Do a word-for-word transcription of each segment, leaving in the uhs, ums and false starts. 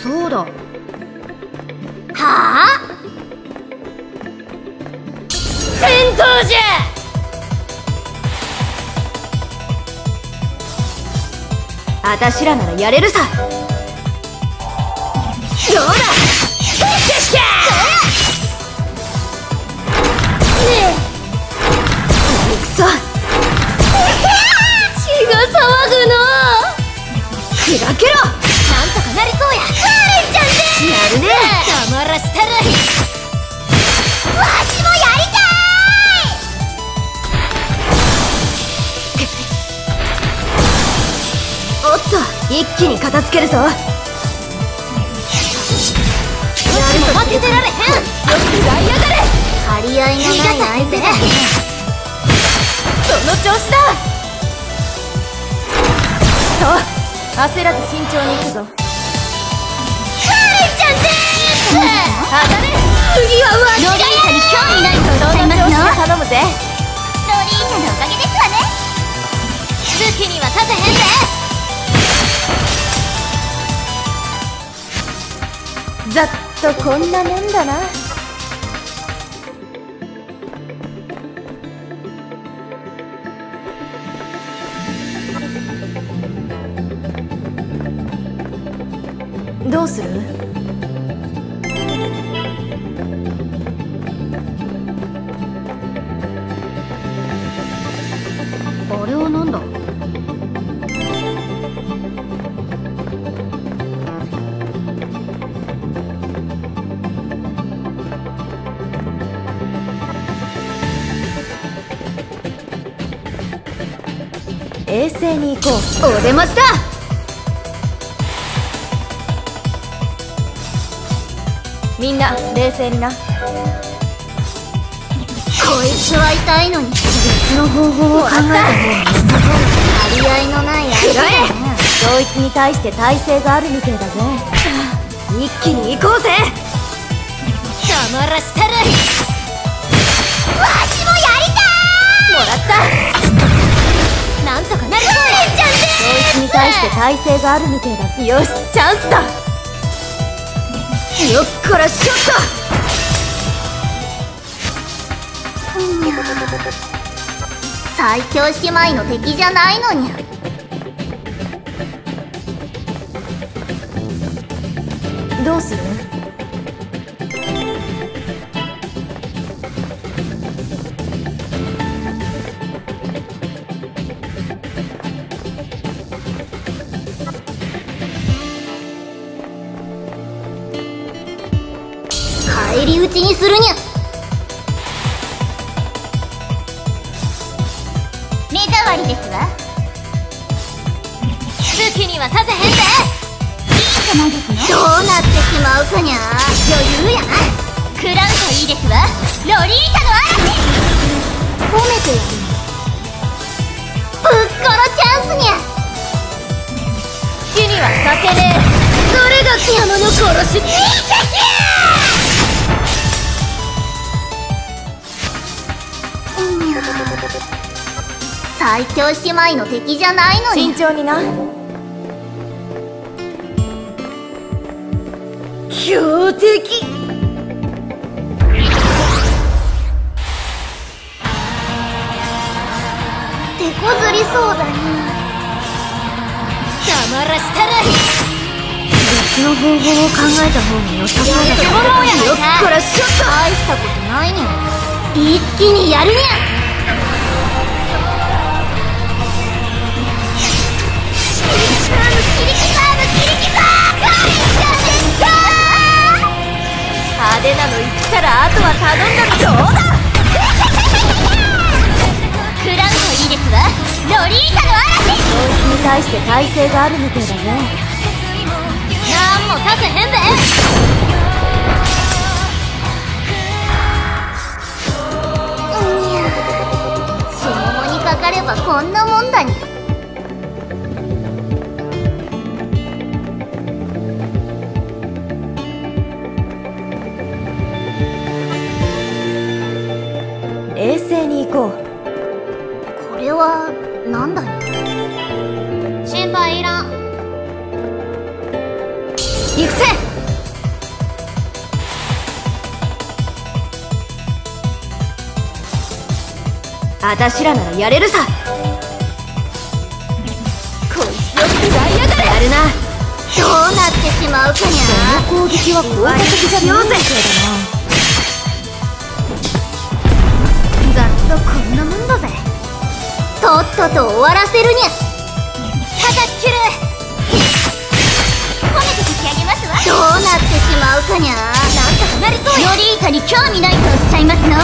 そうだ。はあ、戦闘じゃ。あたしらならやれるさ。どうだ、よしきゃねえ、くそ、血が騒ぐの。砕けろ。なんとかなりそうや。カレンちゃんでやるね。黙らしたらわしもやりたい。おっと、一気に片付けるぞ。誰も負けてられへん。よくやりやがれ。張り合いのない相手だ。その調子だ。そう、焦らず慎重に行くぞ。カレンちゃんでーす。当たれ。次はわしがやる。ロリータに興味ないとおっしゃいますの。頼むぜ。ロリータのおかげですわね。好きにはさせへんで。ざっとこんなもんだな。どうする？あれはなんだ？冷静に行こう。お出ました。みんな冷静にな。こいつは痛いのに別の方法を考えた方が良さそう。張り合いのない相手だね。同一に対して耐性があるみてえだぜ。一気に行こうぜ。黙らしたらわしもやりたい。もらった。なんとかなるそうや。同一に対して耐性があるみてえだ。よし、チャンスだ。よっこらしょっと。にゃ最強姉妹の敵じゃないのにゃ。どうする？返り討ちにするにゃ。目障りですわ。好きにはさせへんで。いいじゃないですね。どうなってしまうかにゃ。余裕やな。食らうといいですわ。ロリータの嵐。褒めてやる。ぶっ殺チャンスにゃ。好きにはさせねえ。それが山の殺し。いいじゃきゃ。最強姉妹の敵じゃないのに。慎重にな。強敵。手こずりそうだね。黙らしたら別の方法を考えた方が良さそうだ。よっこらしょっと。大したことないにゃ。一気にやるにゃ。派手なの言ったらあとは頼んだらどうだ。食らうといいですわ。ロリータの嵐。同一に対して耐性があるみたいだぜ。なんもさせへんで。うにゃ太ももにかかればこんなもんだに。冷静に行こう。これはなんだね。心配いらん。 行くぜ。あたしらならやれるさ。こいつを食らいやがれ。やるな。どうなってしまうかにゃ。この攻撃は効果的じゃないみたいだな。ざっとこんなもんだぜ。とっとと終わらせるにゃ。ただ切る。褒めて差し上げますわ。どうなってしまうかにゃ。なんとかなりそうや。ロリータに興味ないとおっしゃいますの。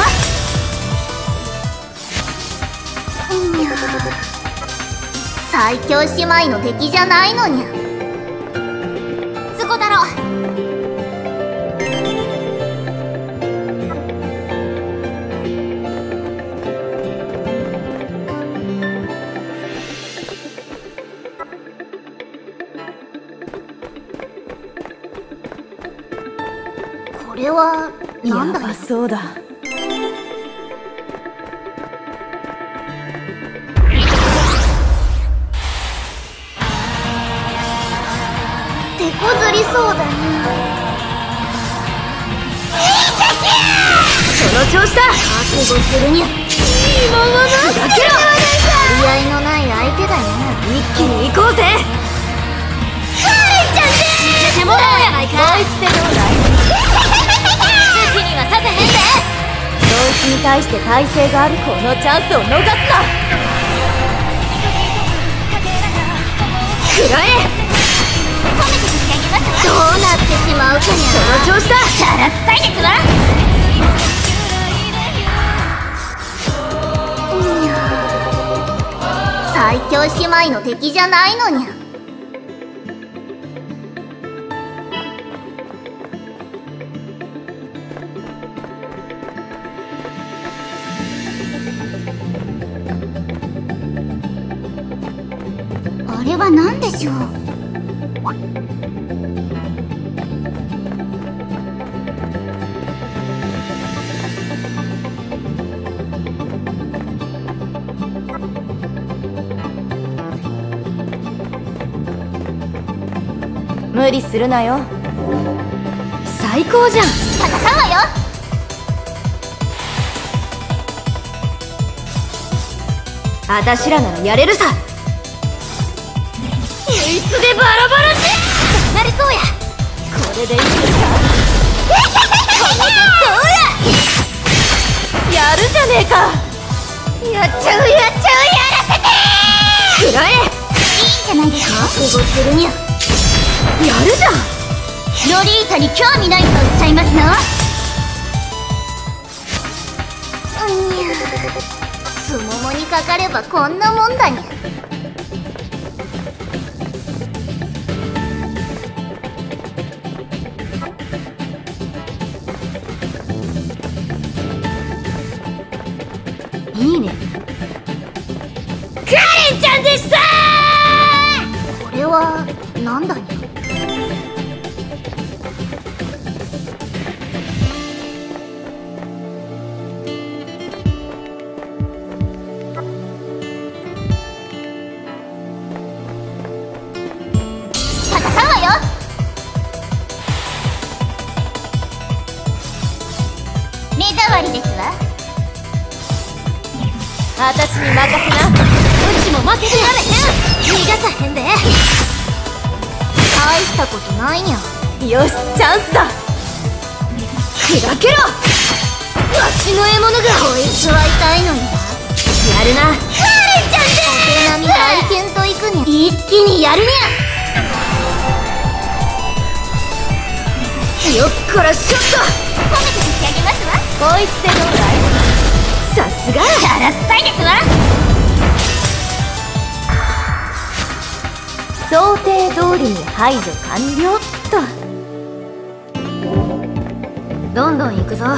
にゃ。最強姉妹の敵じゃないのにゃ。都合だろ。これはなんだ。やばそうだ。手こずりそうだな。その調子だ。覚悟するにゃ。いいものだ。砕けろ。取り合いのない相手だよな。一気に行こうぜ。カレンちゃんでーす。もらおうやないか。こいつでどうだい。好きにはさせへんで。そいつに対して耐性がある。このチャンスを逃すな。食らえ。どうなってしまうかにゃ。その調子だ。チャラくさいですわ。にゃ。最強姉妹の敵じゃないのにゃ。あれは何でしょう。無理するなよ。最高じゃん。戦うわよ。あたしらならやれるさ。いつでバラバラってなりそうや。これでいいですか。このどうや。やるじゃねえか。やっちゃうやっちゃう。やらせてー。食らえ。いいんじゃないですか。覚悟するにゃ。やるじゃん。ロリータに興味ないとおっしゃいますの。うにゃ。すももにかかればこんなもんだにゃ。いいね。カレンちゃんでしたー。これはなんだにゃ。私に任せな。うちも負けてられへん。逃がさへんで。大したことないにゃ。よし、チャンスだ。砕けろ。わしの獲物が。こいつは痛いのにな。やるな。カレンちゃんでーす。お手並み拝見といくにゃ。一気にやるにゃ。よっこらしょっと。褒めて差し上げますわ。こいつでどうだい。さすが。チャラくさいですわ。想定通りに排除完了っと。どんどん行くぞ。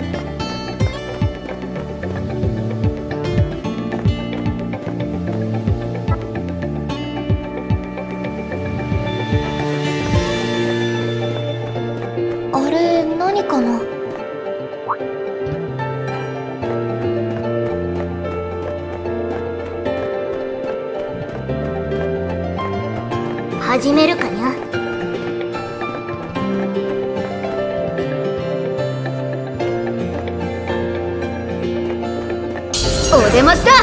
あれ何かな。始めるかにゃ。 出ました。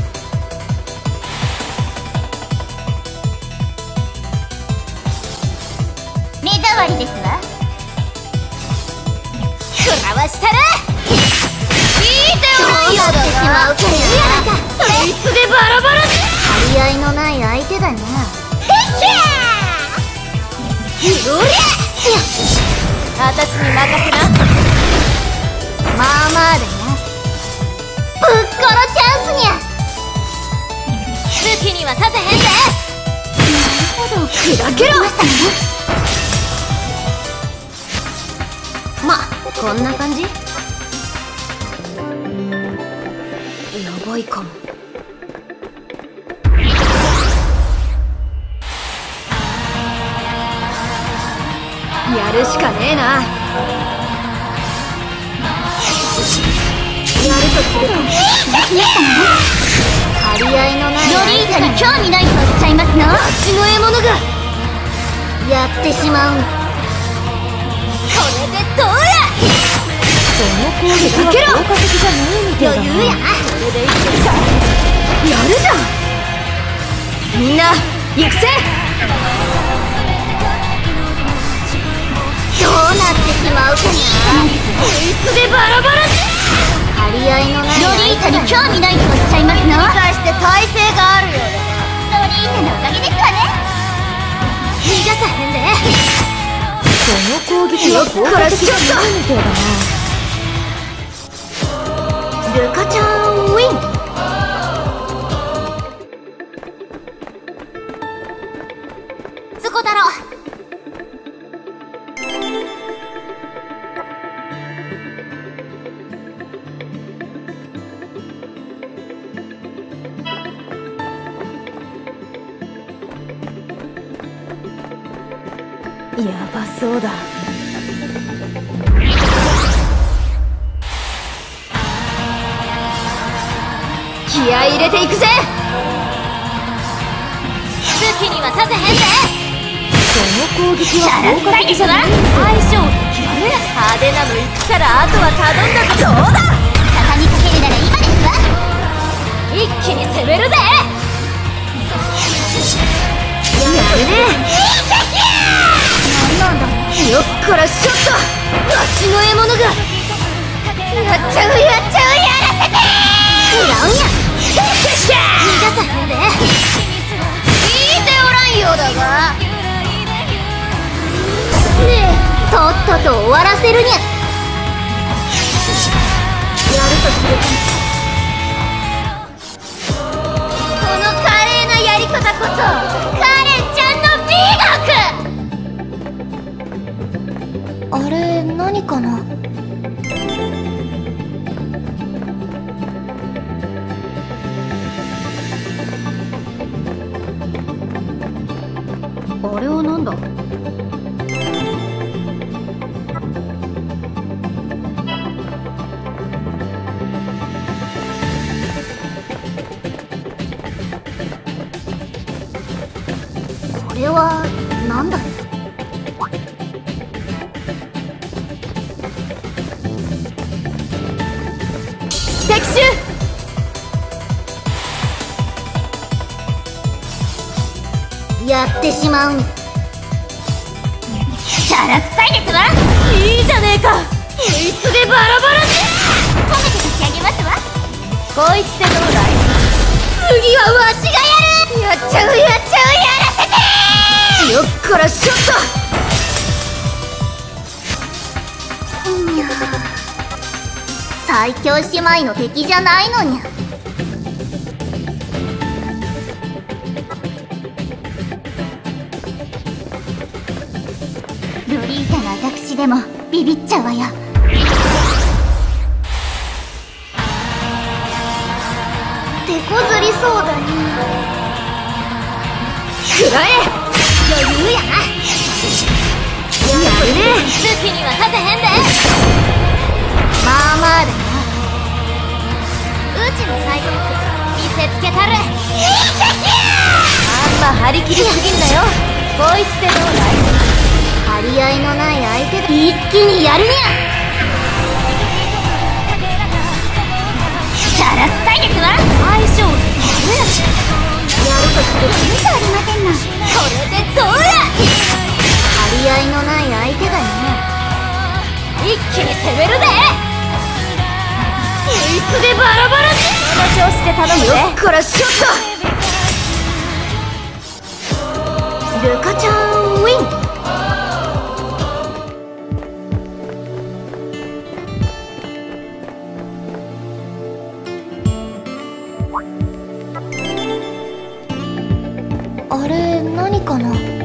目障りですわ。食らわしたら聞いておようだしまうかや。それいつでバラバラで張り合いのない相手だな。へっひゃーうりゃあたしに任せな。まあまあだな。ぶっころチャンスにゃ。好きにはさせへんで。なるほど、砕けろ。まあこんな感じ。やばいかも。やるしかねえな。やるとすると張り合いのないロリータに興味ないとおっしゃいますの。あっちの獲物がやってしまうん。これでどうや。その攻撃は効果的じゃないみたいだな。余裕やな。これでいけるか。やるじゃん。みんな行くぜ。どうなってしまうかな。こいつでバラバラで。張り合いのないロリータに興味ないとおっしゃいますの。に対して耐性があるようだな。ロリータのおかげですわね。逃がさへんで。その攻撃は効果的じゃないみたいだな。ルカちゃんウィン。そこだろ。やばそうだ。気合い入れていくぜ。好きにはさせへんで。その攻撃は効果的じゃない。相性が決まる。派手なの行くからあとは頼んだぞ。どうだ。畳みかけるなら今ですわ。一気に攻めるぜ。やるね。なんだよっこらしょっと。わしの獲物がやっちゃうやっちゃう。やらせて食らうんや。逃がさへんで。聞いておらんようだが。ねえとっとと終わらせるにゃ。やるとするか。この華麗なやり方こそカレンちゃんの美学。あれ何かな。あれはなんだ。これはなんだ。敵襲。やってしまうに。キャラ臭いですわ。いいじゃねえか。こいつでバラバラで。褒めて差し上げますわ。こいつでどうだい。次はわしがやる。やっちゃうやっちゃう。やらせてよっこらしょっと。にゃ最強姉妹の敵じゃないのにゃ。ロリータの私でもビビっちゃうわよ。手こずりそうだね。食らえ。余裕やな。やるね。好きにはさせへんで。まあまあだな。うちのサイド見せつけたる。あんま張り切りすぎんなよ。こいつでどうだい。張り合いのない相手で一気にやるにゃ。キャらっさいですわ。相性やるとしてキリじゃありませんな。これでどうや。張り合いのない相手がね。一気に攻めるぜ。いつでバラバラに。この調子で頼むぜ。よっこらしょっと。ルカちゃんウィン。あれ何かな。